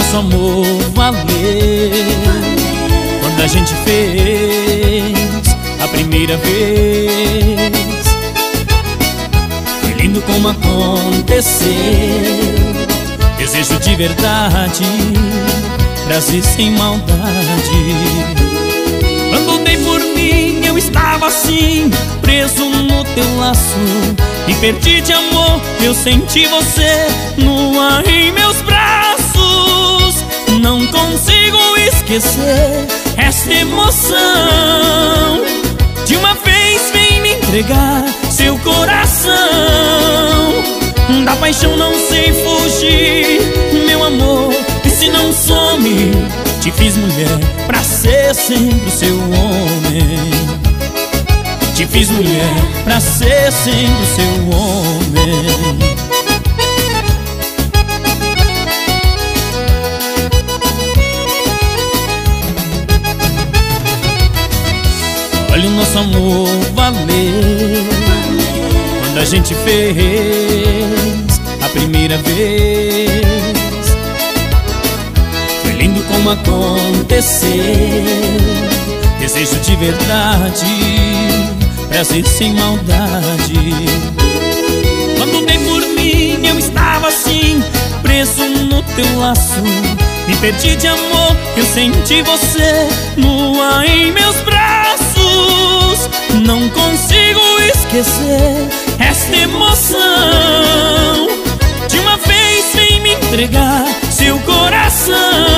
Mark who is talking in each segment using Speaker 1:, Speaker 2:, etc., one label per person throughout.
Speaker 1: nosso amor valer. Quando a gente fez a primeira vez, foi lindo como aconteceu. Desejo de verdade, prazer sem maldade. Quando dei por mim, eu estava assim, preso no teu laço. E perdi de amor, eu senti você nua em meus braços. Não consigo esquecer essa emoção. De uma vez vem me entregar seu coração. Da paixão não sei fugir, meu amor, e se não some. Te fiz mulher pra ser sempre o seu homem. Te fiz mulher pra ser sempre o seu homem. Olha o nosso amor valer. Quando a gente fez a primeira vez, foi lindo como aconteceu. Desejo de verdade, prazer sem maldade. Quando dei por mim, eu estava assim, preso no teu laço. Me perdi de amor, eu senti você nua em meus braços. Não consigo esquecer esta emoção. De uma vez vem me entregar seu coração.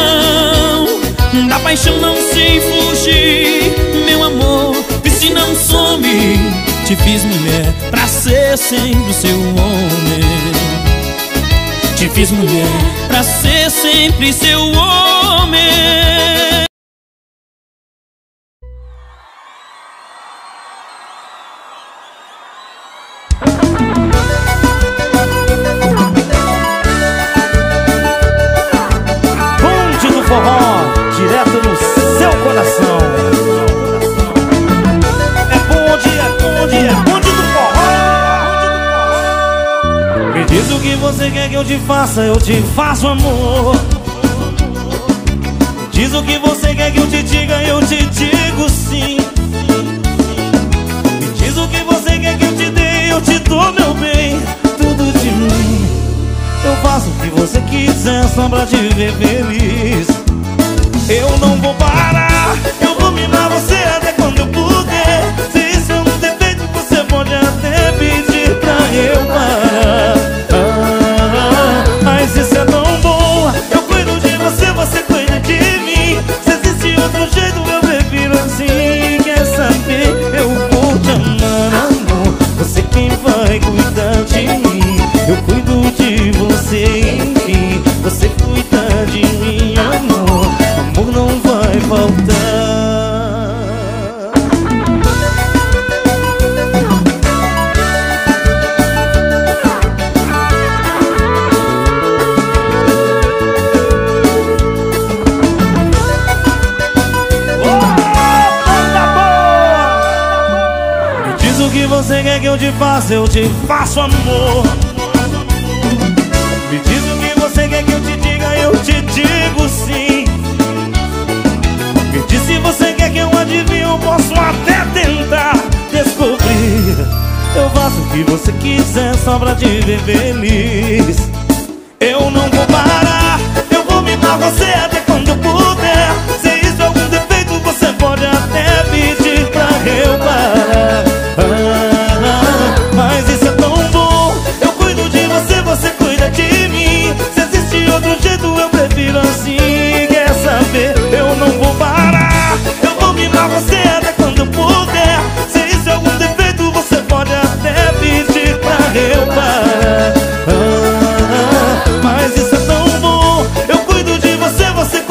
Speaker 1: Da paixão não sei fugir, meu amor, e se não some. Te fiz mulher pra ser sempre o seu homem. Te fiz mulher pra ser sempre seu homem.
Speaker 2: Bonde do forró, direto no seu coração. É bonde do forró. Me diz o que você quer que eu te faça, eu te faço, amor. Me diz o que você quer que eu te diga, eu te digo sim. Me diz o que você quer que eu te dê, eu te dou, meu bem, tudo de mim. Eu faço o que você quiser só pra te ver feliz. Eu não vou parar, eu vou mimar você até quando eu puder. Se isso é um defeito, você pode até pedir pra eu parar. Mas isso é tão bom, eu cuido de você, você cuida de mim. Se existe outro jeito, eu prefiro assim. Quer saber, eu vou te amar, amor. Você quem vai cuidar de mim. Eu cuido de você, enfim. Você cuida de mim, amor. Amor não vai faltar. Me diz o que você quer que eu te faça, eu te faço, amor. Me diz o que você quer que eu te diga, eu te digo sim. Me diz se você quer que eu adivinhe, eu posso até tentar descobrir. Eu faço o que você quiser só pra te ver feliz. Eu não vou parar, eu vou mimar você até quando eu puder. Se isso é algum defeito, você pode até pedir pra eu parar. Mas isso é tão bom, eu cuido de você, você cuida de mim. Se existe outro jeito, eu prefiro assim. Quer saber, eu não vou parar, eu vou mimar você até quando eu puder. Se isso é algum defeito, você pode até pedir pra eu parar. Mas isso é tão bom, eu cuido de você, você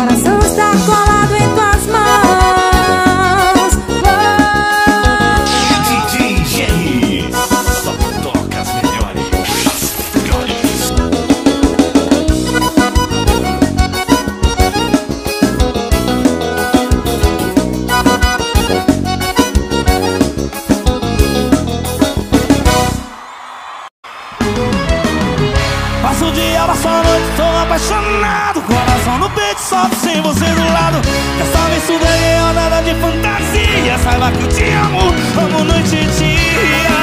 Speaker 3: coração está colado em tuas mãos.
Speaker 2: DJ Jerry, só toca as melhores. Passo o dia, passo a noite, tô apaixonado. Coração no peito, sobe sem você do lado. Dessa vez tudo é real, nada de fantasia. Saiba que eu te amo, amo noite e dia.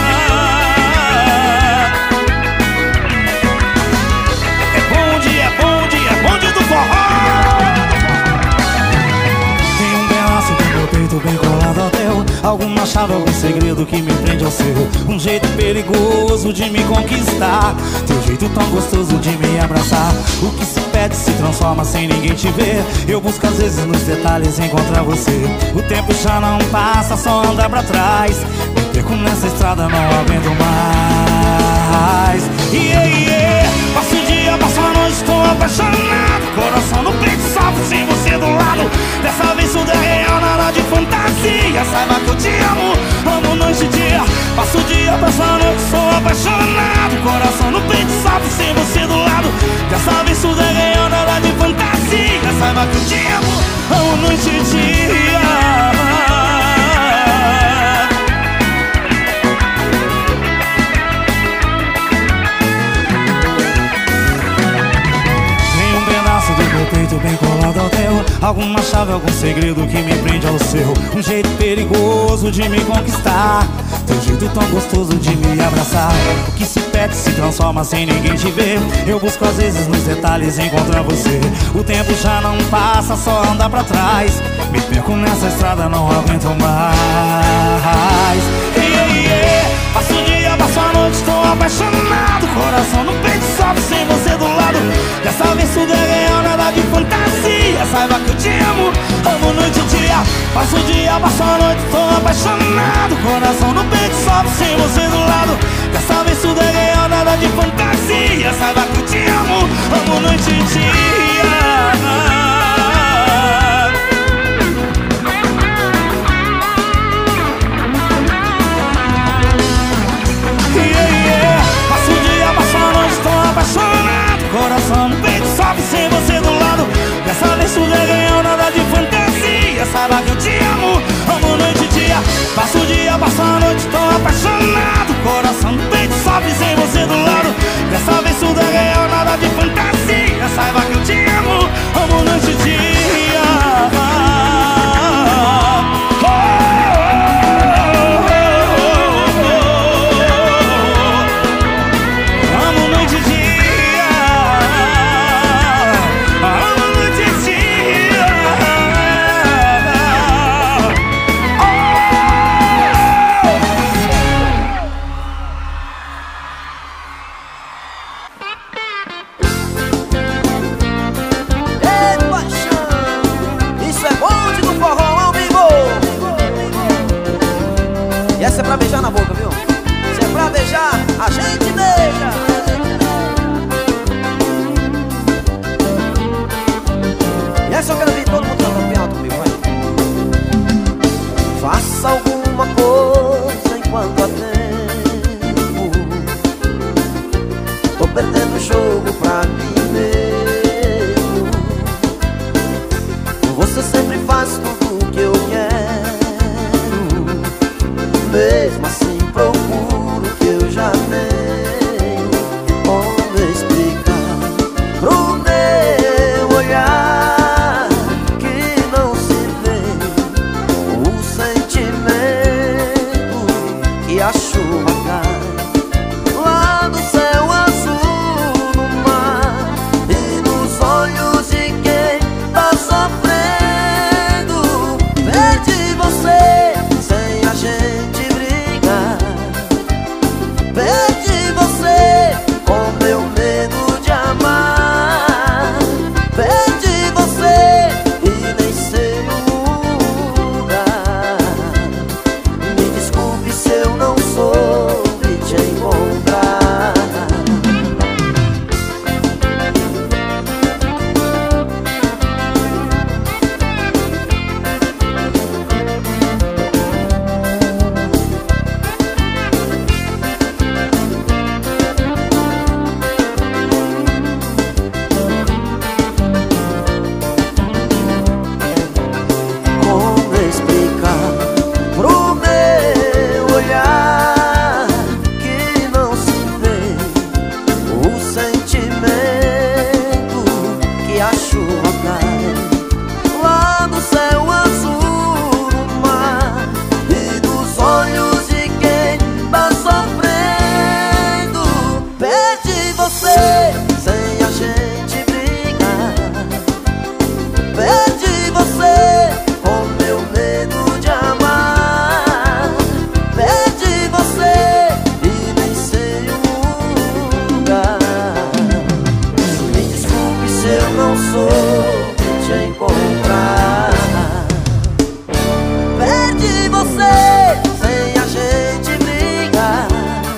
Speaker 2: É bom dia, é bom dia, é bom dia do forró. Tem um pedaço do meu peito bem colado ao teu. Alguma chave, algum segredo que me prende ao seu. Um jeito perigoso de me conquistar. Teu jeito tão gostoso de me abraçar. O que se pede se transforma sem ninguém te ver. Eu busco às vezes nos detalhes encontrar você. O tempo já não passa, só anda pra trás. Me perco nessa estrada, não aguento mais. Passo o dia, passo a noite, tô apaixonado. Coração no peito, sofre sem você do lado. Dessa vez tudo é real, nada de fantasia. Saiba que eu te amo, amo noite e dia. Passo o dia, passo a noite, sou apaixonado. Coração no peito, sofre sem você do lado. Dessa vez tudo é real, nada de fantasia. Saiba que eu te amo, amo noite e dia. Do meu peito bem colado ao teu. Alguma chave, algum segredo que me prende ao seu. Um jeito perigoso de me conquistar. Teu jeito tão gostoso de me abraçar. O que se pede se transforma sem ninguém te ver. Eu busco às vezes nos detalhes encontrar você. O tempo já não passa, só anda pra trás. Me perco nessa estrada, não aguento mais. Passo o dia, passo a noite, tô apaixonado. Coração no peito, sobe sem você do lado. Dessa vez tudo é real, nada de fantasia. Saiba que eu te amo, amo noite e dia. Passo o dia, passo a noite, tô apaixonado. Coração no peito, sobe sem você do lado. Dessa vez tudo é real, nada de fantasia. Saiba que eu te amo, amo noite e dia. Passo o dia, passo a noite, tô apaixonado. Coração no peito, sobe sem você do lado. Dessa vez tudo é real, nada de fantasia. Saiba que eu te amo, amo noite e dia. Passo o dia, passo a noite, tô apaixonado. Coração no peito, sobe sem você do lado. Dessa vez tudo é real, nada de fantasia. Saiba que eu te amo, amo noite e dia.
Speaker 4: Essa é pra beijar na boca, viu? Se é pra beijar, a gente beija. E essa eu quero ver todo mundo cantando bem alto comigo, vai. Faça alguma coisa enquanto há tempo. Tô perdendo o jogo pra mim mesmo. Você sempre faz tudo o que eu quero. Mesmo assim procuro o que eu já tenho. cai lá do céu azul do mar e dos olhos de quem tá sofrendo. Perdi você sem a gente brigar. Perdi você com meu medo de amar. Perdi você e nem sei o lugar. Me desculpe se eu não soube te encontrar. Perdi você sem a gente brigar.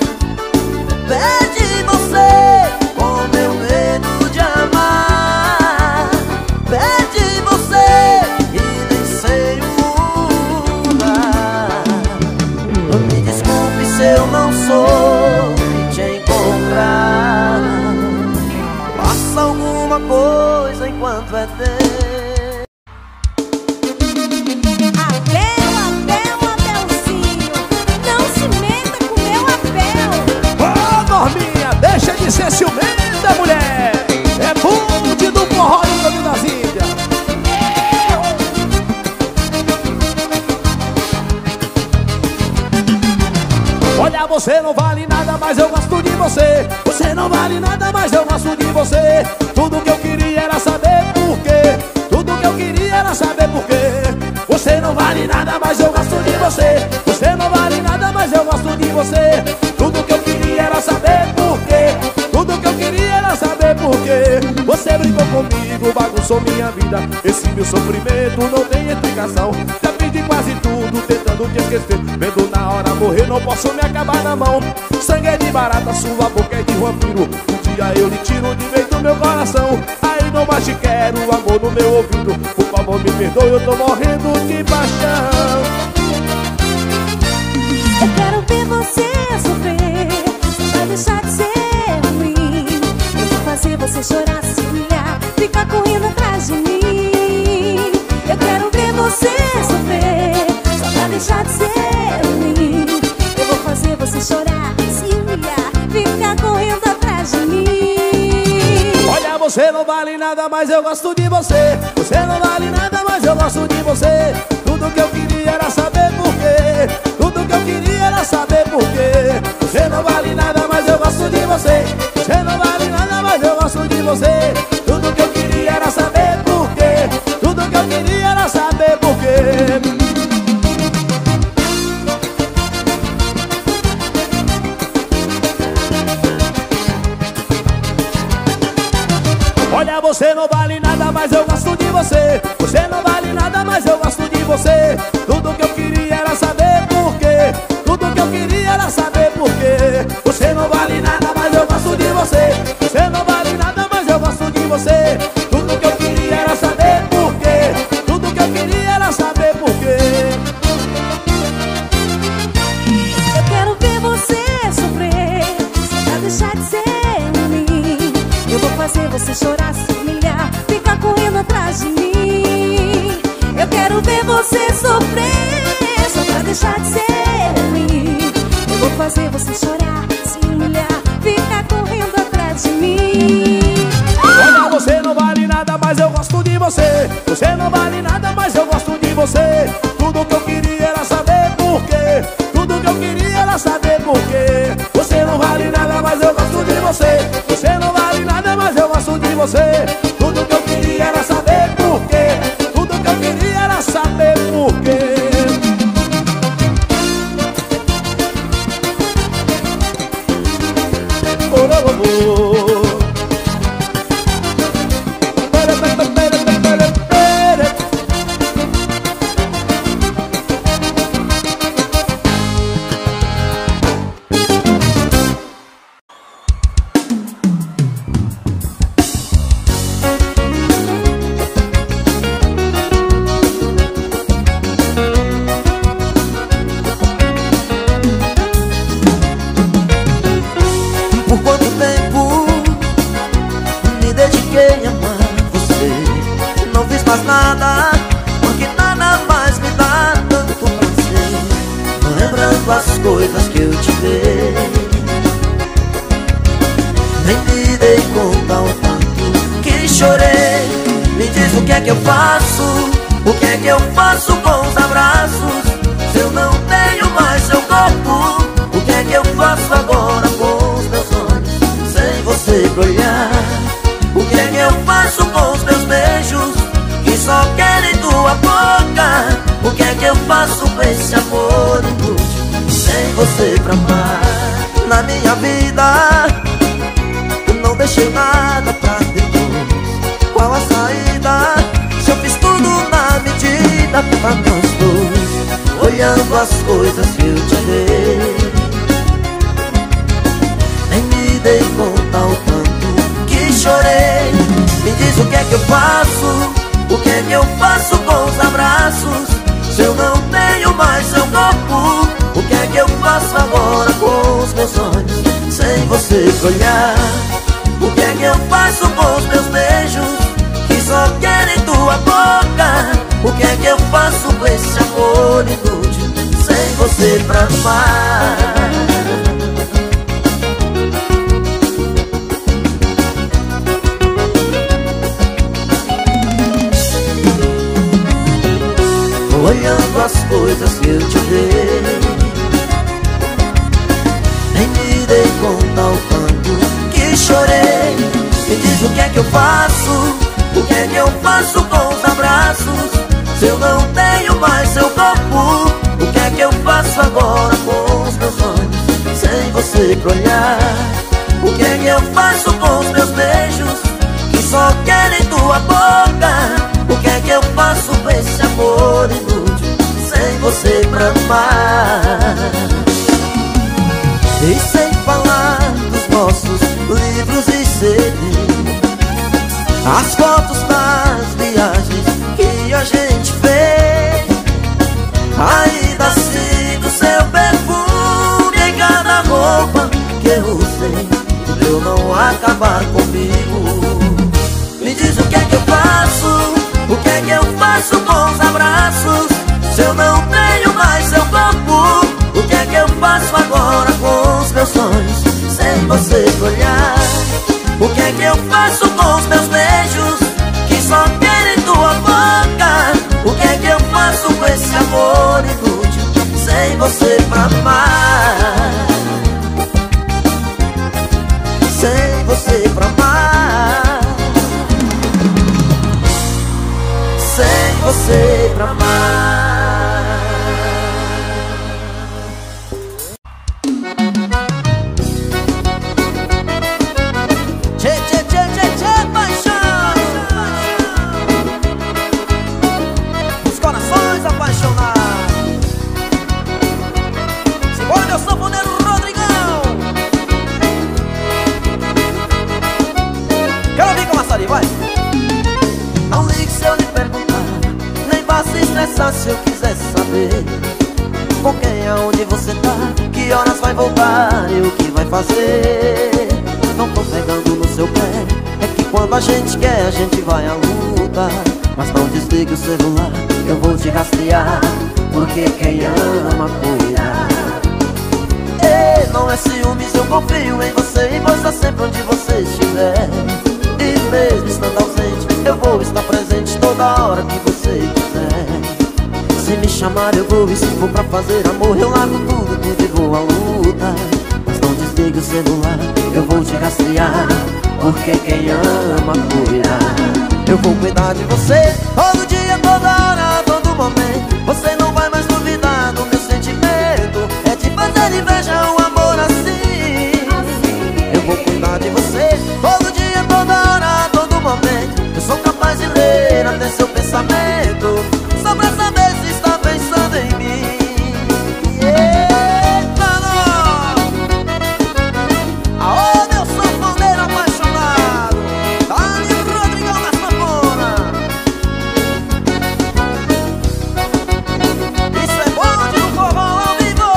Speaker 4: Perdi você com meu medo de amar. Perdi você e nem sei o lugar. Me desculpe se eu não soube te encontrar. Faça alguma coisa enquanto é tempo.
Speaker 3: Abelzinho, não se meta com meu Abel.
Speaker 5: Ô, Norminha, deixa de ser ciumenta, mulher. É bonde do forró do Caminho das Índias. Olha, você não vale nada, mas eu gosto de você. Você não vale nada, mas eu gosto de você. Tudo que eu queria era saber por quê. Tudo que eu queria era saber por quê. Você não vale nada, mas eu gosto de você. Você não vale nada, mas eu gosto de você. Tudo que eu queria era saber por quê. Tudo que eu queria era saber por quê. Você brincou comigo, bagunçou minha vida. Esse meu sofrimento não tem explicação. Já fiz de quase tudo, tentando te esquecer. Vendo na hora morrer, não posso me acabar na mão. Sangue é de barata, sua boca é de vampiro. Um dia eu lhe tiro de vez do meu coração. Aí não mais te quero, amor no meu ouvido. Por favor me perdoe, eu tô morrendo de paixão.
Speaker 3: Eu quero ver você sofrer, só pra deixar de ser ruim. Eu vou fazer você chorar, se humilhar, ficar correndo atrás de mim. Eu quero ver você sofrer, só pra deixar de ser ruim. Eu vou fazer você chorar, se humilhar, ficar correndo atrás de mim.
Speaker 5: Olha, você não vale nada, mas eu gosto de você. Você não vale nada, mas eu gosto de você. Tudo que eu queria era saber por quê. Tudo que eu queria era saber por quê. Você não vale nada, mas eu gosto de você. Você não vale nada, mas eu gosto de você. Tudo que eu queria era saber por quê. Tudo que eu queria era saber por quê. Olha, você não vale nada, mas eu gosto de você. Você não vale nada, mas eu gosto de você. Tudo que eu queria era saber por quê. Tudo que eu queria era saber por quê. Você não vale nada, mas eu gosto de você. Você não vale nada, mas eu gosto de você. Tudo que eu queria era saber por quê. Tudo que eu queria era saber por quê.
Speaker 3: Eu quero ver você sofrer, só pra deixar de ser ruim. Eu vou fazer você chorar, se humilhar, ficar correndo atrás de mim. Eu quero ver você sofrer, só pra deixar de ser ruim. Eu vou fazer você chorar, se humilhar, ficar correndo atrás de mim.
Speaker 5: Olha, você não vale nada, mas eu gosto de você. Você não vale nada, mas eu gosto de você. Tudo que eu queria era saber por quê. Tudo que eu queria era saber por quê. Você não vale nada, mas eu gosto de você. Você não vale nada, mas eu gosto de você. Tudo que eu queria era saber por quê. Tudo que eu queria era saber por quê.
Speaker 4: Coisas que eu te dei, nem me dei conta o tanto que chorei. Me diz diz o que é que eu faço, o que é que eu faço com os abraços, se eu não tenho mais seu corpo? O que é que eu faço agora com os meus olhos, sem você pra olhar? O que é que eu faço com os meus beijos, que só querem tua boca? O que é que eu faço com esse amor inútil, sem você pra amar? Na minha vida eu não deixei nada pra depois. Qual a saída? Se eu fiz tudo na medida pra nós dois, olhando as coisas que eu te dei, nem me dei conta o tanto que chorei. Me diz o que é que eu faço, o que é que eu faço com os abraços, se eu não tenho mais seu corpo? O que é que eu faço agora com os meus olhos, sem você pra olhar? O que é que eu faço com os meus beijos, que só querem tua boca? O que é que eu faço com esse amor inútil, sem você pra amar? Olhando as coisas que eu te dei, nem me dei conta o quanto que chorei. Me diz o que é que eu faço, o que é que eu faço com os abraços, se eu não tenho mais seu corpo? O que é que eu faço agora com os meus olhos, sem você pra olhar? O que é que eu faço com os meus beijos, que só querem tua boca? O que é que eu faço com esse amor inútil, sem você pra amar? E sem falar dos nossos livros e CDs, as fotos das viagens que a gente fez, ainda sinto seu perfume em cada roupa que eu usei, pra eu não acabar comigo. Me diz o que é que eu faço, o que é que eu faço com os abraços, se eu não tenho mais seu corpo? O que é que eu faço agora com os meus sonhos, sem você olhar? O que é que eu faço com os meus beijos, que só querem tua boca? O que é que eu faço com esse amor inútil, sem você pra amar? Sem você pra amar, sem você pra amar. Tchê, tchê, tchê, tchê, tchê, paixão. Os corações apaixonados. Simbora, meu sanfoneiro Rodrigão. Quero ouvir com a maçaria, vai. Não ligue se eu lhe perguntar, nem vá se estressar se eu quiser saber com quem, aonde você tá, que horas vai voltar e o que vai fazer. Não tô pegando no seu pé, é que quando a gente quer a gente vai à luta. Mas não desligue o celular, eu vou te rastrear, porque quem ama cuida. E não é ciúmes, eu confio em você e vou estar sempre onde você estiver. E mesmo estando ausente, eu vou estar presente toda hora que você quiser. Se me chamar eu vou, e se for pra fazer amor eu largo tudo e vou à luta. Mas não desligue o celular, eu vou te rastrear, porque quem ama cuida. Eu vou cuidar de você todo dia, toda hora, todo momento. Você não vai mais duvidar do meu sentimento, é de fazer inveja um amor assim. Eu vou cuidar de você todo dia, toda hora, todo momento. Eu sou capaz de ler até seu pensamento, só pra saber se está pensando em mim. Aô, meu sanfoneiro apaixonado, Dani Rodrigão da sanfona. Isso é bonde do povão ao vivo.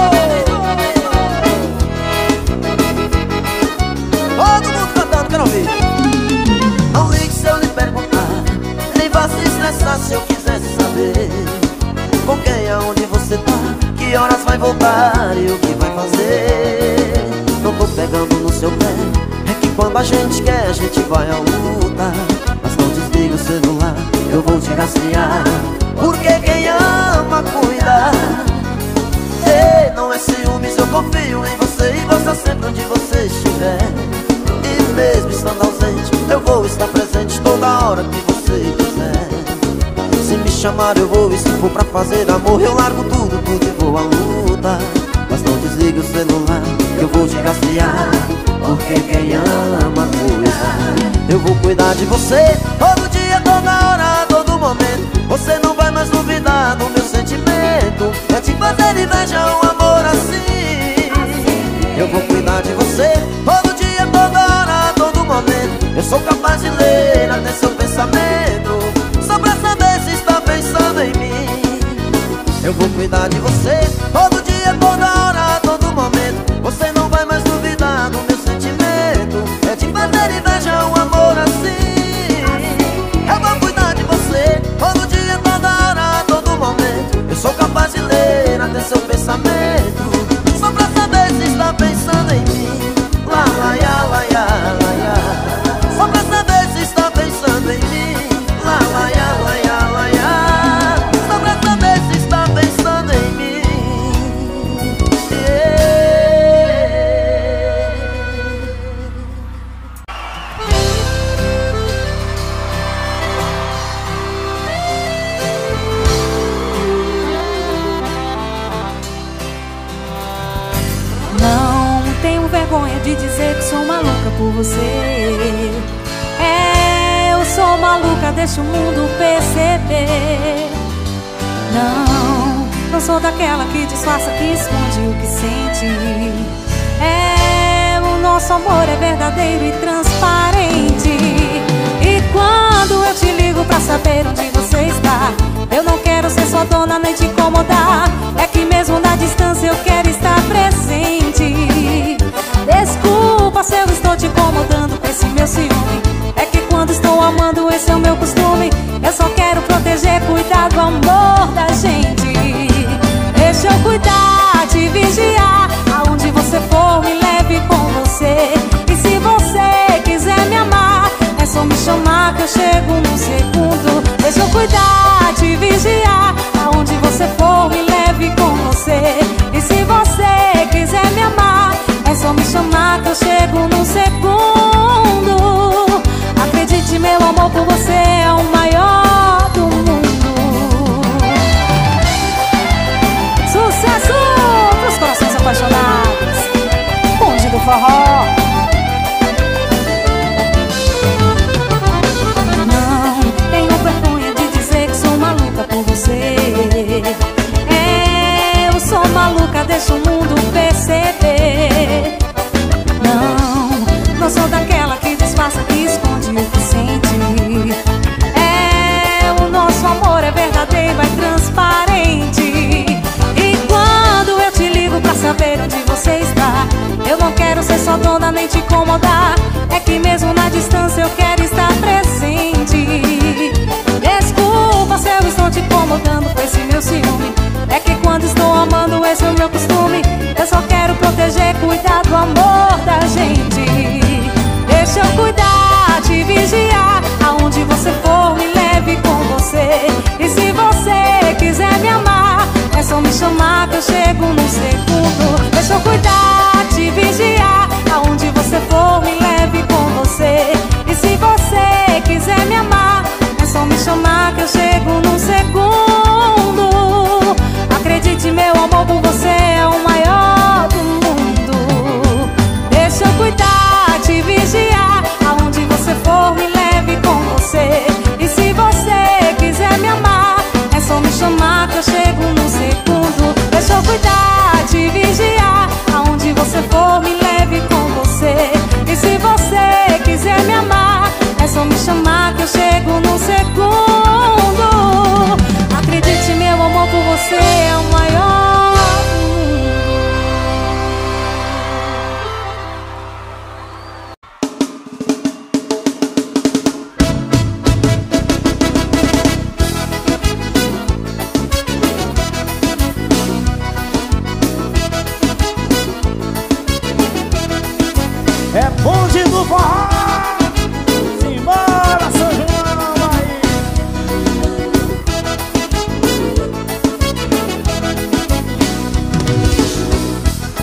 Speaker 4: Todo mundo cantando, quero ouvir. Não ligue se eu lhe perguntar, nem vá se estressar se eu quiser saber com quem, aonde você tá, que horas vai voltar e o que vai fazer. Não tô pegando no seu pé, é que quando a gente quer a gente vai à luta. Mas não desligue o celular, eu vou te rastrear. Porque quem ama cuida. E não é ciúmes, eu confio em você e vou estar sempre onde você estiver. E mesmo estando ausente, eu vou estar presente toda hora que você quiser. Se me chamar eu vou, e se for pra fazer amor eu largo tudo e vou à luta. Mas não desligue o celular, eu vou te rastrear. Porque quem ama cuida. Eu vou cuidar de você todo dia, toda hora, todo momento. Você não vai mais duvidar do meu sentimento. É te fazer inveja um amor assim. Eu vou cuidar de você todo dia, toda hora, todo momento. Eu sou capaz de ler até seu pensamento, só pra saber se está pensando em mim. Eu vou cuidar de você todo dia, toda hora, todo momento. Você não vai mais duvidar do meu sentimento. É te fazer inveja um amor assim. Eu vou cuidar de você todo dia, toda hora, todo momento. Eu sou capaz de ler até seu pensamento, só pra saber se está pensando em mim. Lá, lá, ya, lá, ya, lá, ya. Só pra saber se está pensando em mim. Lá, lá, ya, lá, ya, lá, ya. Só pra saber se está pensando em mim.
Speaker 3: Não tenho vergonha de dizer que sou maluca por você. Eu sou maluca, deixa o mundo perceber. Não sou daquela que disfarça, que esconde o que sente. O nosso amor é verdadeiro e transparente. E quando eu te ligo pra saber onde você está, eu não quero ser sua dona nem te incomodar. É que mesmo na distância eu quero estar presente. Desculpa se eu estou te incomodando com esse meu ciúme. É que quando estou amando esse é o meu costume. Eu só quero proteger, cuidar do amor da gente. Deixa eu cuidar, te vigiar. Aonde você for me leve com você. E se você quiser me amar, é só me chamar que eu chego num segundo. Deixa eu cuidar, te vigiar. Aonde você for me leve com você. E se você quiser me amar, é só me chamar que eu chego num segundo. Acredite, meu amor por você é o maior do mundo. Sucesso pros corações apaixonados. Bonde do forró. Não tenho vergonha de dizer que sou maluca por você. Eu sou maluca, deixa o mundo perceber. Não sou daquela que disfarça, que esconde o que sente. O nosso amor é verdadeiro, é transparente. E quando eu te ligo pra saber onde você está, eu não quero ser sua dona nem te incomodar. É que mesmo na distância eu quero estar presente. Desculpa se eu estou te incomodando com esse meu ciúme. É que quando estou amando esse é o meu costume. Eu só quero proteger, cuidar do amor da gente. Deixa eu cuidar, te vigiar. Aonde você for me leve com você. E se você quiser me amar, é só me chamar que eu chego num segundo. Deixa eu cuidar, te vigiar. Aonde você for me leve com você. E se você quiser me amar, é só me chamar que eu chego num segundo. Acredite, meu amor por você é o maior do mundo. Deixa eu cuidar, te vigiar. Aonde você for me leve com você. E se você quiser me amar, é só me chamar que eu chego num segundo. Deixa eu cuidar, te vigiar. Aonde você for me leve com você. E se você quiser me amar, é só me chamar que eu chego num segundo.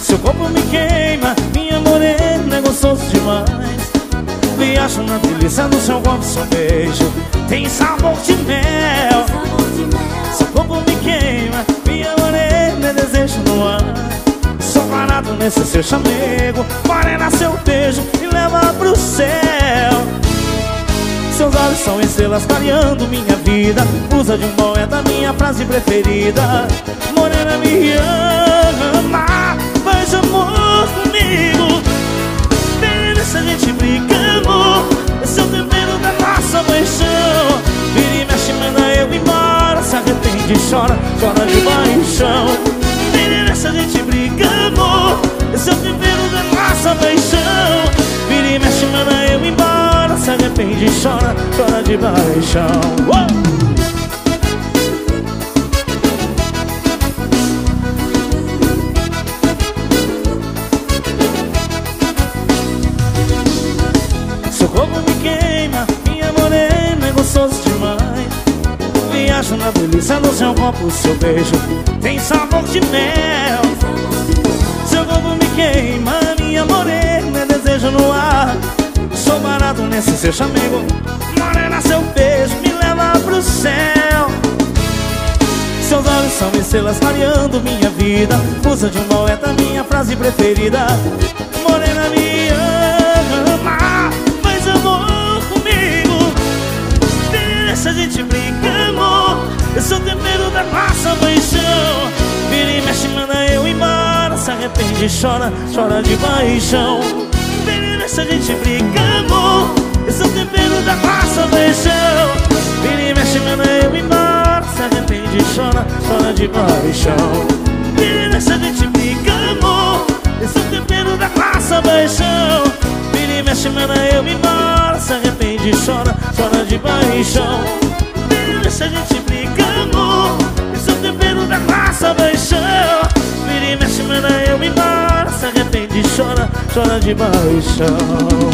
Speaker 2: Seu corpo me queima, minha morena é gostoso demais. Viajo na delícia do seu corpo, seu beijo tem sabor de mel. Seu corpo me queima, minha morena é desejo no ar. Sou parado nesse seu chamego, morena, seu beijo me leva pro céu. Seus olhos são estrelas clareando minha vida. Usa de um poeta minha frase preferida. Morena, me ama, faz amor comigo. Deixa a gente brigar, amor. Esse é o tempero da nossa paixão. Vira e mexe, manda eu embora. Se arrepende, chora, chora de paixão. Deixa a gente brigar, amor. Esse é o tempero da nossa paixão. Vira e mexe, manda eu embora. Se arrepende, chora, chora de paixão. Seu corpo me queima, minha morena é gostoso demais. Viajo na delícia do seu corpo, seu beijo tem sabor de mel. Seu corpo me queima, minha morena é desejo no ar. Sou barato nesse seu chamego, morena, seu beijo me leva pro céu. Seus olhos são estrelas clareando minha vida. Usa de um poeta minha frase preferida. Morena, me ama, faz amor comigo. Deixa a gente brincar, amor. Esse é o tempero da nossa paixão. Vira e mexe, manda eu embora. Se arrepende, chora, chora de paixão. Deixa a gente brincar, amor. Esse é o tempero da nossa paixão. Vira e mexe, manda eu embora. Se arrepende, chora, chora de paixão. Deixa a gente brincar, amor. Esse é o tempero da nossa paixão. Vira e mexe, manda eu embora. Se arrepende, chora, chora de paixão. Deixa a gente brincar, amor. Esse é o tempero da nossa paixão. Vira e mexe, manda eu embora. Se arrepende, chora, chora de paixão.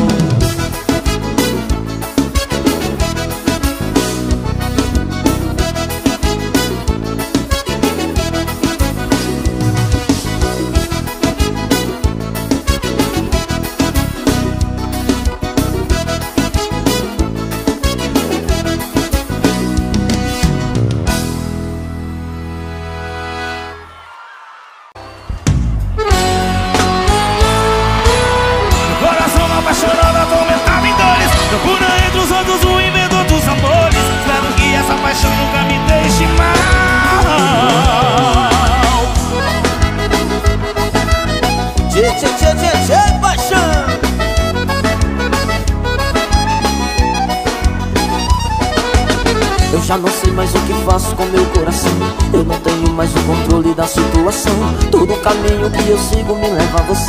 Speaker 4: Já não sei mais o que faço com meu coração. Eu não tenho mais o controle da situação. Todo caminho que eu sigo me leva a você.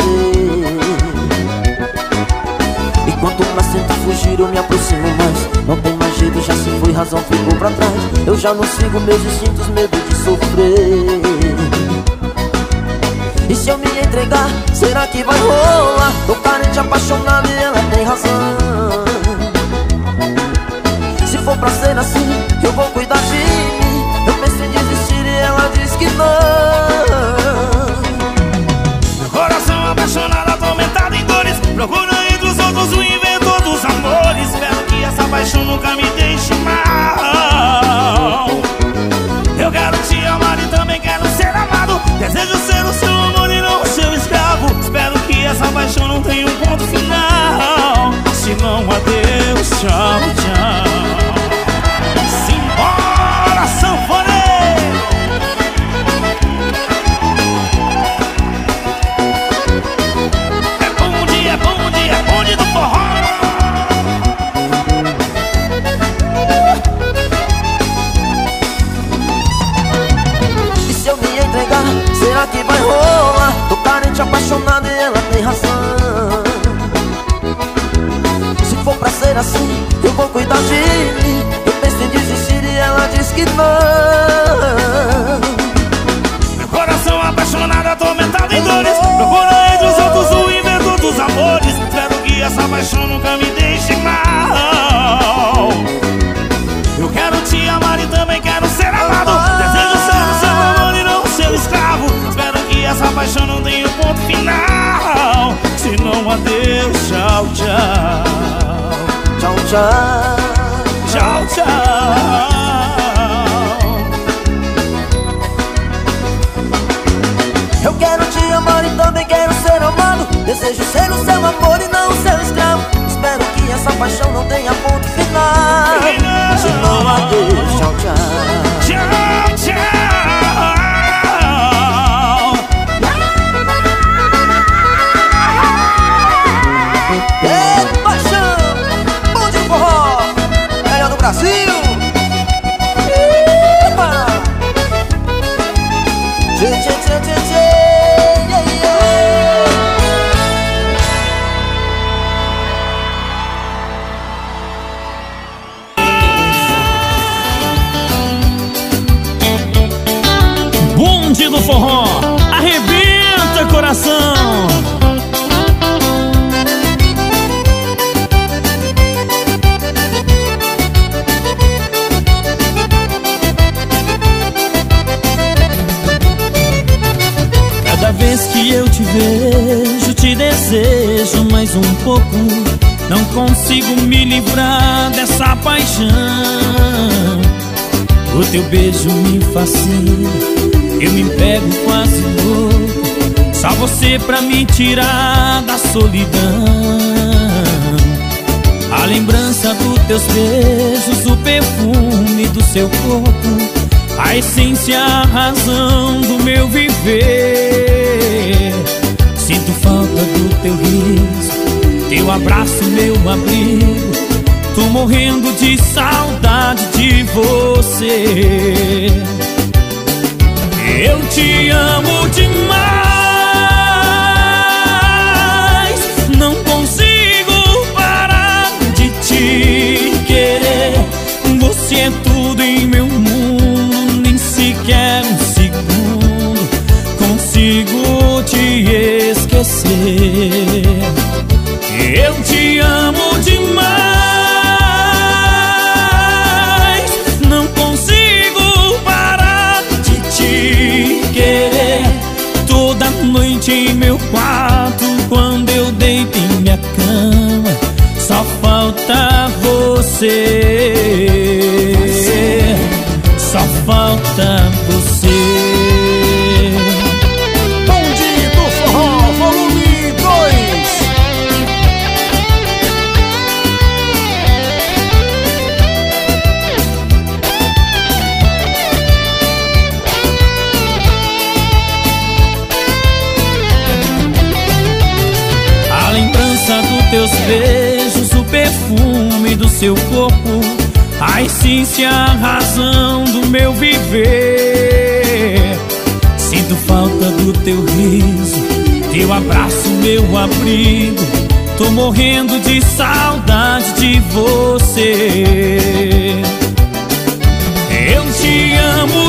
Speaker 4: E quanto mais tento fugir eu me aproximo mais. Não tem mais jeito, já se foi, razão ficou pra trás. Eu já não sigo meus instintos, medo de sofrer. E se eu me entregar, será que vai rolar? Tô carente, apaixonado e ela tem razão. Se for pra ser assim, eu vou cuidar de mim. Eu penso em desistir e ela diz que não.
Speaker 2: Meu coração apaixonado, atormentado em dores. Procura entre os outros o inventor dos amores. Espero que essa paixão nunca me deixe mal. Eu quero te amar e também quero ser amado. Desejo ser o seu amor e não o seu escravo. Espero que essa paixão não tenha um ponto final. Se não, adeus, tchau, tchau. Simbora, sanfoneiro! É bom dia, bonde do forró.
Speaker 4: E se eu me entregar, será que vai rolar? Tô carente, apaixonado e ela tem razão. Se for pra ser assim, eu vou cuidar de mim. Eu penso em desistir e ela diz que não.
Speaker 2: Meu coração apaixonado, atormentado em dores. Procura entre os outros o inventor dos amores. Espero que essa paixão nunca me deixe mal. Eu quero te amar e também quero ser amado. Desejo ser o seu amor e não o seu escravo. Espero que essa paixão não tenha um ponto final. adeus, tchau, tchau.
Speaker 4: Tchau, tchau.
Speaker 2: Tchau, tchau.
Speaker 4: Eu quero te amar e também quero ser amado. Desejo ser o seu amor e não o seu escravo. Espero que essa paixão não tenha ponto final. Se não, adeus, tchau, tchau.
Speaker 2: Tchau, tchau.
Speaker 4: Ei, paixão, bom de forró, melhor do Brasil. Tchê, tchê, tchê, tchê, tchê, yeah, yeah.
Speaker 1: Bonde do forró, arrebenta coração. Cada vez que eu te vejo, te desejo mais um pouco. Não consigo me livrar dessa paixão. O teu beijo me fascina, eu me pego quase louco. Só você pra me tirar da solidão. A lembrança dos teus beijos, o perfume do seu corpo, a essência, a razão do meu viver. Sinto falta do teu riso, teu abraço, meu abrigo. Tô morrendo de saudade de você. Eu te amo demais, não consigo parar de te querer. Você é tudo em meu mundo, nem sequer um segundo consigo te esquecer. Eu te amo demais, não consigo parar de te querer. Toda noite em meu quarto, quando eu deito em minha cama, só falta você. Só falta você.
Speaker 5: Bonde do Forró, volume 2.
Speaker 1: A lembrança dos teus beijos, o perfume do seu corpo, a essência, a razão do meu viver. Sinto falta do teu riso, teu abraço, meu abrigo. Tô morrendo de saudade de você. Eu te amo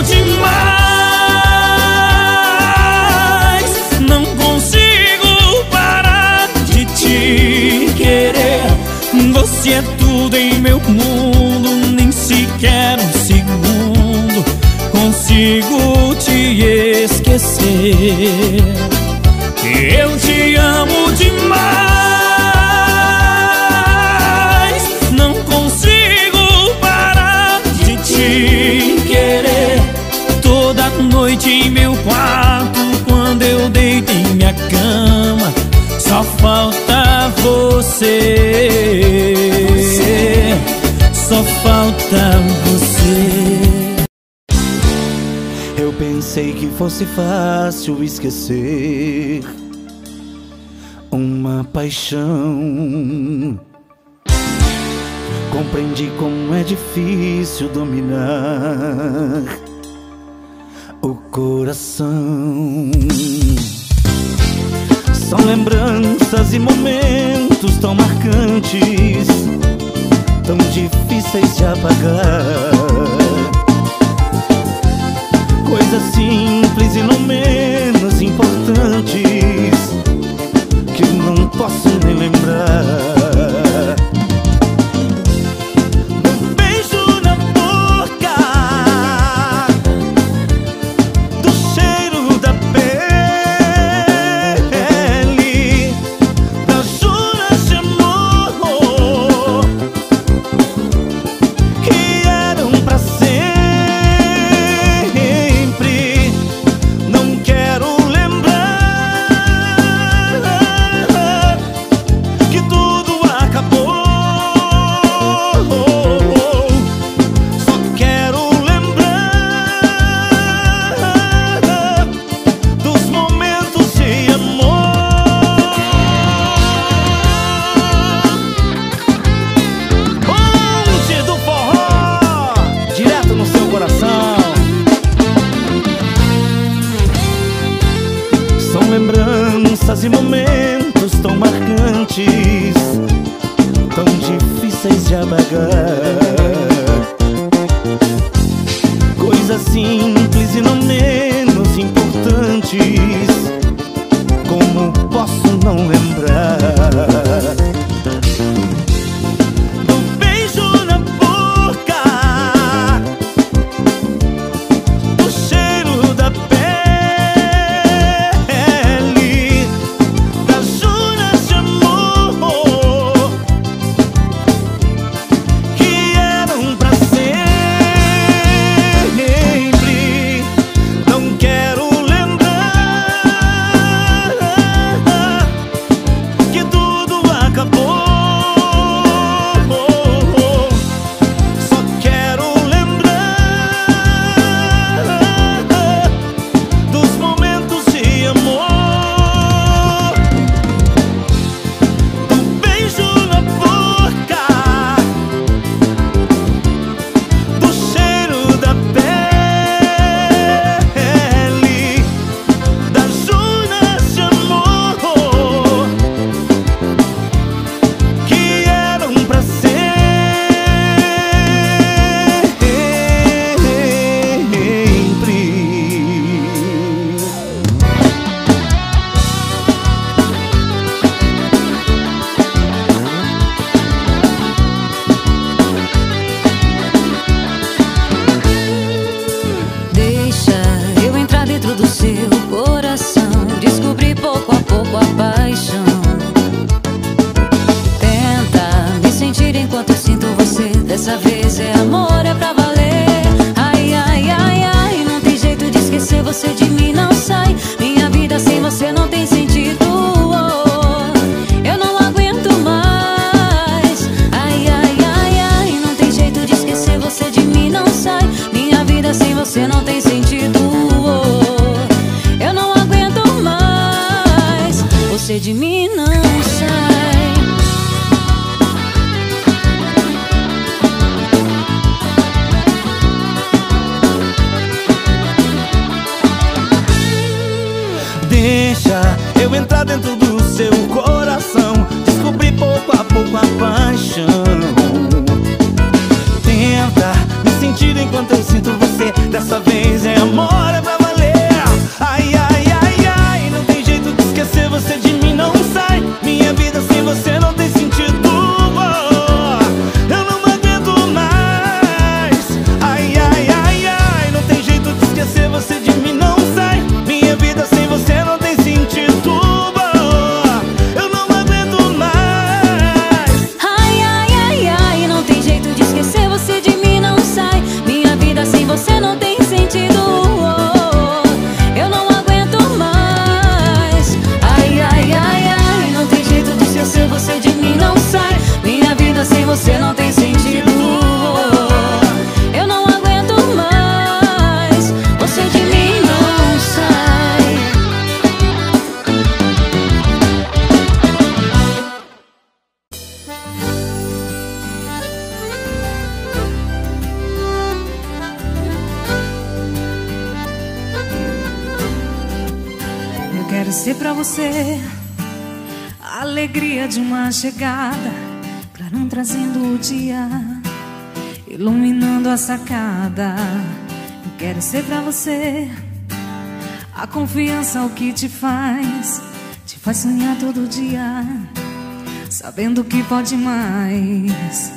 Speaker 1: demais, não consigo parar de te querer. Você é tudo em meu mundo, nem sequer um segundo consigo te esquecer. Eu te amo demais, não consigo parar de te querer. Toda noite em meu quarto, quando eu deito em minha cama, só falta você. Só falta você.
Speaker 2: Eu pensei que fosse fácil esquecer uma paixão. Compreendi como é difícil dominar o coração. São lembranças e momentos tão marcantes, tão difíceis de apagar. Coisas simples e não menos importantes que eu não posso nem lembrar. Um beijo na boca, do cheiro da pele, da e momentos tão marcantes, tão difíceis de apagar. Coisas simples e não menos importantes, como posso não lembrar do beijo na boca, do cheiro da pele, das juras de amor que eram pra sempre. Não quero lembrar que tudo acabou. Só quero lembrar dos momentos de amor, do beijo na boca, do cheiro da pele, das juras de amor que eram pra sempre.
Speaker 3: Deixa eu entrar dentro do seu coração, descobrir pouco a pouco a paixão. Tenta me sentir enquanto eu sinto você. Dessa vez é amor, é pra valer. Ai, ai, ai, ai, não tem jeito de esquecer você de mim, não sai. Minha vida sem você não tem sentido. Eu não aguento mais. Ai, ai, ai, ai, não tem jeito de esquecer você de mim, não sai. Minha vida sem você não tem sentido. Eu não aguento mais. Você de mim não sai.
Speaker 2: Deixa eu entrar dentro do seu coração, descobrir pouco a pouco a paixão. Tenta me sentir enquanto eu sinto você. Dessa vez é amor, é pra valer. Ai, ai, ai, ai, não tem jeito de esquecer você de mim, não sai. Minha vida sem você não tem sentido. Eu não aguento mais. Ai, ai, ai, ai, não tem jeito de esquecer você de mim, não sai. Minha vida sem você não tem sentido. Eu não aguento mais.
Speaker 3: Ai, ai, ai, ai, não tem jeito de esquecer você de mim, não sai. Minha vida sem você não tem sentido. Eu não aguento mais. Ai, ai, ai, ai, não tem jeito de esquecer você de mim, não sai. Minha vida sem você não tem sentido. Eu não aguento mais. Você de mim não sai. Eu quero ser pra você a alegria de uma chegada, clarão trazendo o dia, iluminando a sacada. Eu quero ser pra você a confiança, o que te faz sonhar todo dia, sabendo que pode mais.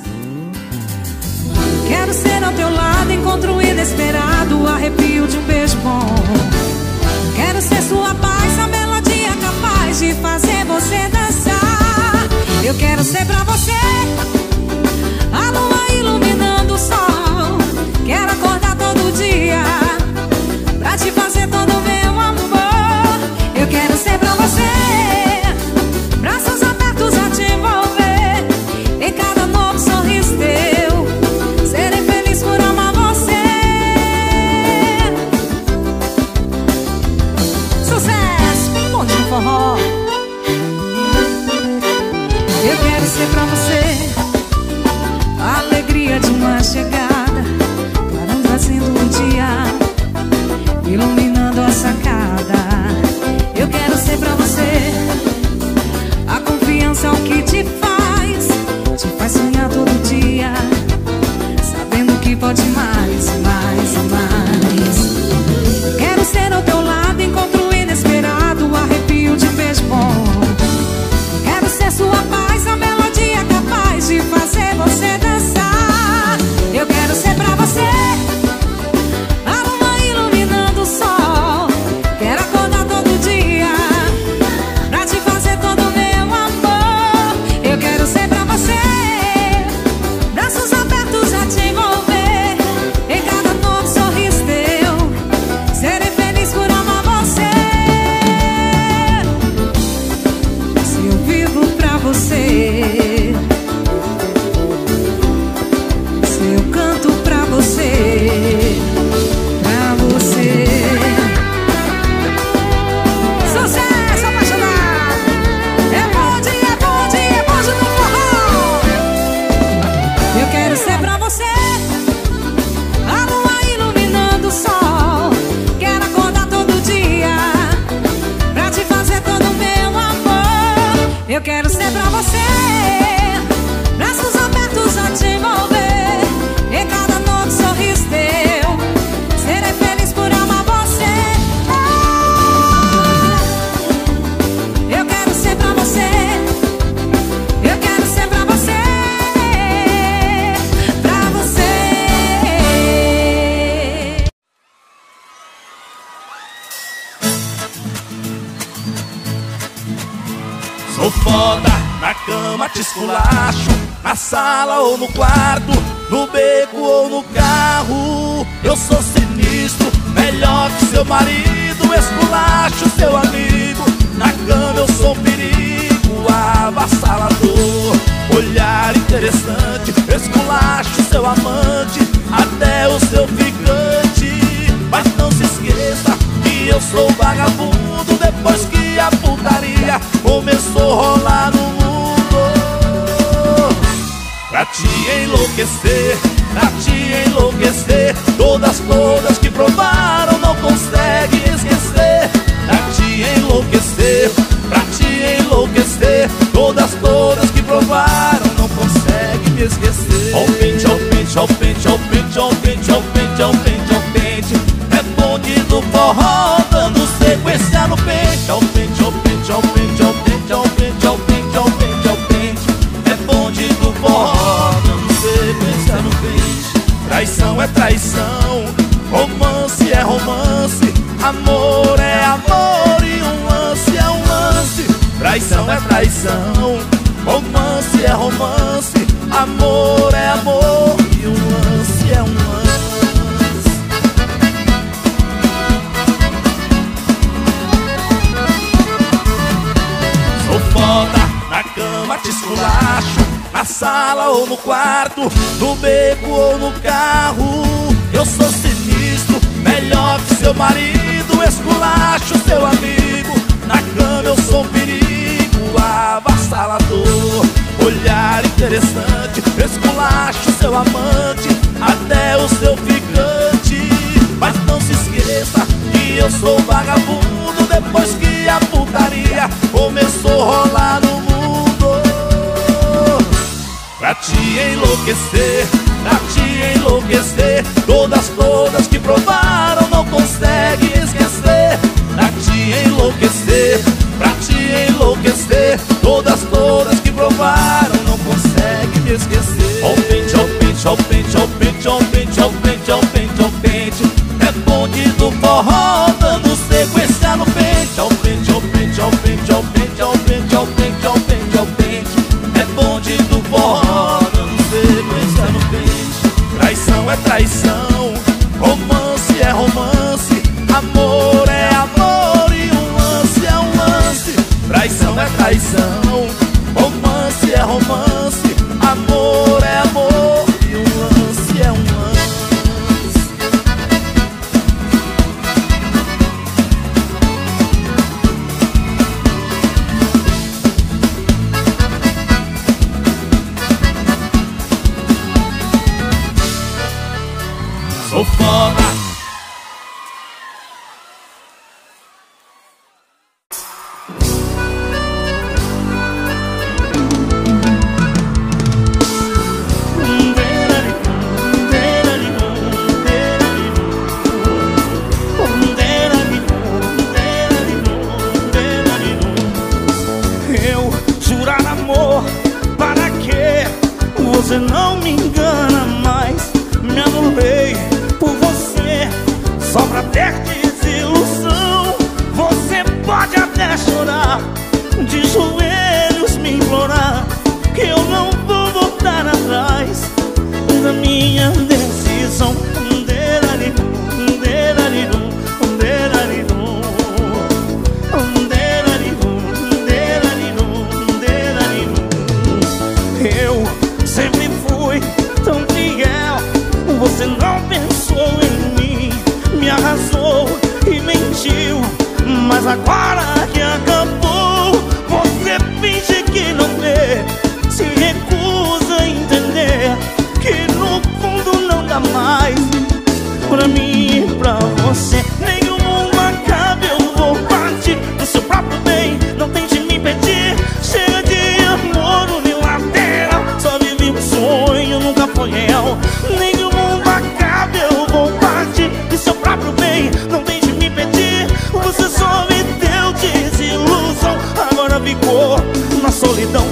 Speaker 3: Quero ser ao teu lado, encontro inesperado, arrepio de um beijo bom. Quero ser sua paz, a melodia capaz de fazer você dançar. Eu quero ser pra você a lua iluminando o sol. Quero acordar todo dia pra te fazer todo o meu amor. Eu quero ser pra você braços abertos a te envolver em cada novo sorriso teu. Serei feliz por amar você. Sucesso, bonde no forró. Eu quero ser pra você a alegria de uma chegada, clarão trazendo o dia, iluminando a sacada. Eu quero ser pra você
Speaker 5: Sou foda, na cama te esculacho, na sala ou no quarto, no beco ou no carro. Eu sou sinistro, melhor que seu marido, esculacho seu amigo. Na cama eu sou um perigo, avassalador, olhar interessante, esculacho seu amante, até o seu ficante. Mas não se esqueça que eu sou vagabundo, depois que a putaria começou a rolar no mundo. Pra te enlouquecer, todas que provaram não conseguem esquecer. Pra te enlouquecer, todas que provaram não conseguem me esquecer. Ao pente, ao pente, ao pente, ao pente, ao pente, ao pente, ao pente, ao pente. É bonde do forró dando sequência no pente. Ao pente, ao pente, ao pente, ao pente, ao pente, ao pente, ao pente, ao pente. É bonde do forró dando sequência no pente. Traição é traição, romance é romance, amor é amor e um lance é um lance. Traição é traição, romance é romance, amor é amor e um lance é um lance. Sou foda, na cama te esculacho, na sala ou no quarto, no beco ou no carro. Eu sou sinistro, melhor que seu marido, esculacho seu amigo. Na cama eu sou um perigo, avassalador, olhar interessante, esculacho seu amante, até o seu ficante. Mas não se esqueça que eu sou vagabundo, depois que a putaria começou a rolar no mundo. Pra te enlouquecer, todas que provaram não conseguem esquecer. Pra te enlouquecer, todas que provaram não conseguem me esquecer. Ao pente, ao pente, ao pente, ao pente, ao pente, ao pente, ao pente, ao pente. É bonde do forró dando sequência no pente. Ao pente, ao pente, ao pente, ao pente, ao pente, ao pente, ao pente, ao pente. É bonde do forró dando sequência no pente. Traição é traição, romance é romance, amor é amor e um lance é um lance. Traição é traição, romance é romance, amor é amor e um lance é um lance. Sou foda.
Speaker 2: Eu jurar amor, para quê? Você não me engana mais. Me anulei por você, só pra ter desilusão. Você pode até chorar, de joelhos me implorar, que eu não vou voltar atrás da minha decisão. Eu sempre fui tão fiel, você não pensou em mim, me arrasou e mentiu. Mas agora que acabou, você finge que não vê, se recusa a entender que no fundo não dá mais pra mim e pra você. Nem o mundo acabe, eu vou partir do seu próprio bem. Não tente me impedir, chega de amor unilateral. Só vivi um sonho, nunca foi real. Nem o mundo acabe, eu vou partir do seu próprio bem. Não tente me impedir, você só me deu desilusão. Agora ficou na solidão.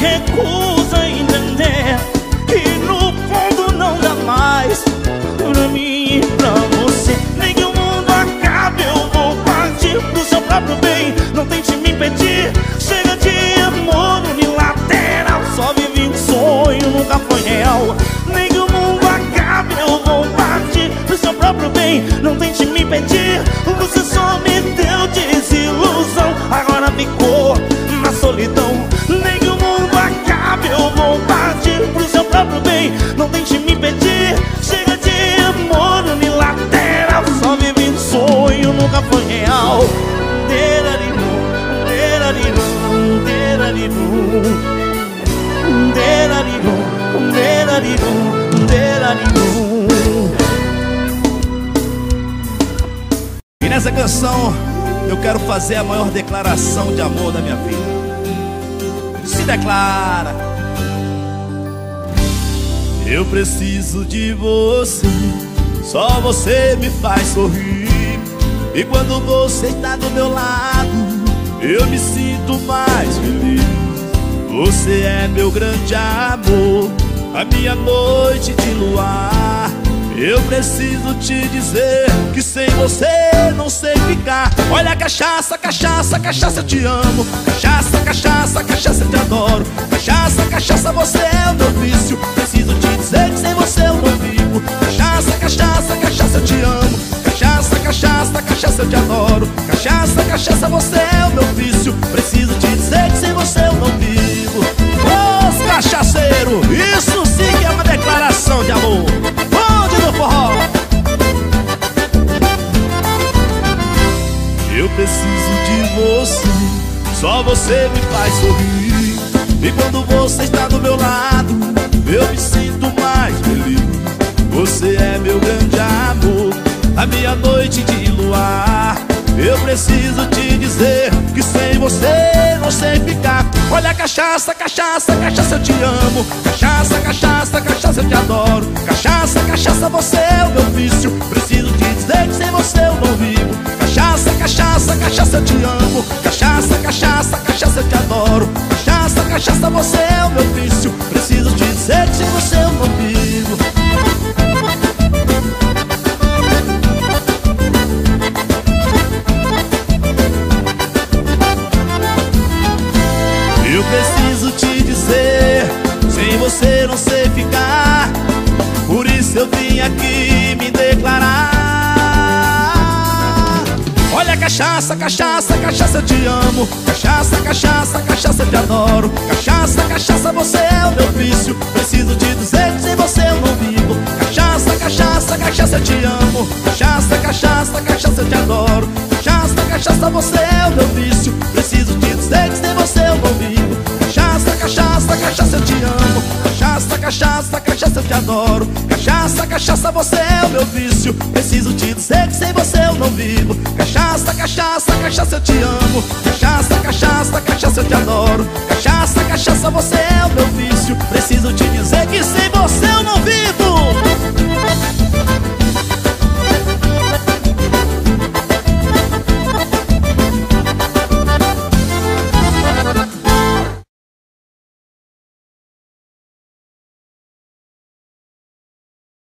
Speaker 2: recusa a entender que no fundo não dá mais pra mim e pra você. Nem que o mundo acabe, eu vou partir pro seu próprio bem. Não tente me impedir, chega de amor unilateral. Só vivi um sonho, nunca foi real. Nem que o mundo acabe, eu vou partir pro seu próprio bem. Não tente me impedir, você só me deu desilusão. Agora ficou na solidão. Nem que o mundo acabe, eu vou partir pro seu próprio bem. Não tente me impedir, chega de amor unilateral. Só vivi um sonho, nunca foi real.
Speaker 5: E nessa canção eu quero fazer a maior declaração de amor da minha vida. Se declara: eu preciso de você, só você me faz sorrir. E quando você está do meu lado, eu me sinto mais feliz. Você é meu grande amor, a minha noite de luar. Eu preciso te dizer que sem você não sei ficar. Olha, cachaça, cachaça, cachaça, eu te amo. Cachaça, cachaça, cachaça, eu te adoro. Cachaça, cachaça, você é o meu vício. Preciso te dizer que sem você eu não vivo. Cachaça, cachaça, cachaça, eu te amo. Cachaça, cachaça, cachaça, eu te adoro. Cachaça, cachaça, você é o meu vício. Preciso te dizer que sem você eu não vivo. Os cachaceiros, isso sim que é uma declaração de amor. Onde no forró? Eu preciso de você, só você me faz sorrir. E quando você está do meu lado, eu me sinto mais feliz. Você é meu grande amor, a minha noite de luar. Eu preciso te dizer que sem você não sei ficar. Olha, cachaça, cachaça, cachaça, eu te amo. Cachaça, cachaça, cachaça, eu te adoro. Cachaça, cachaça, você é o meu vício. Preciso te dizer que sem você eu não vivo. Cachaça, cachaça, cachaça, eu te amo. Cachaça, cachaça, cachaça, eu te adoro. Cachaça, cachaça, você é o meu vício. Preciso te dizer que sem você eu não vivo. Eu preciso te dizer, sem você não sei ficar. Por isso eu vim aqui me declarar. Olha, cachaça, cachaça, cachaça, eu te amo. Cachaça, cachaça, cachaça, eu te adoro. Cachaça, cachaça, você é o meu vício. Preciso te dizer que sem você eu não vivo. Cachaça, cachaça, cachaça, eu te amo. Cachaça, cachaça, cachaça, eu te adoro. Cachaça, cachaça, você é o meu vício. Preciso te dizer que sem você eu não vivo. Cachaça, cachaça, cachaça, eu te amo. Cachaça, cachaça, cachaça, eu te adoro. Cachaça, cachaça, você é o meu vício. Preciso te dizer que sem você eu não vivo. Cachaça, cachaça, cachaça, eu te amo. Cachaça, cachaça, cachaça, eu te adoro. Cachaça, cachaça, você é o meu vício.